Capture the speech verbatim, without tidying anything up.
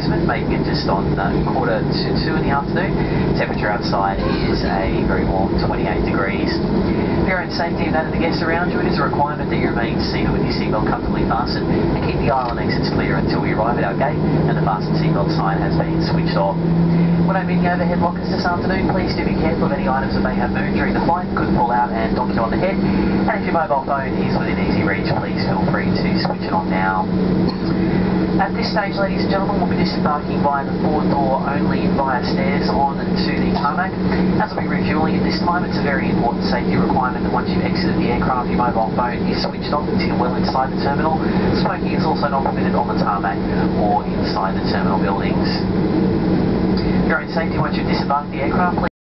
Brisbane, making it just on uh, quarter to two in the afternoon. Temperature outside is a very warm twenty-eight degrees. For your own safety and that of the guests around you, it is a requirement that you remain seated with your seatbelt comfortably fastened and keep the aisle and exits clear until we arrive at our gate and the fasten seatbelt sign has been switched off. When opening the overhead lockers this afternoon, please do be careful of any items that may have moved during the flight, could pull out and knock you on the head. And if your mobile phone is within easy reach, please feel free to switch it on now. At this stage, ladies and gentlemen, we'll be disembarking via the forward door only via stairs on to the tarmac. As we'll be refuelling at this time, it's a very important safety requirement that once you've exited the aircraft, your mobile phone is switched off until you're well inside the terminal. Smoking is also not permitted on the tarmac or inside the terminal buildings. For your own safety, once you've disembarked the aircraft, please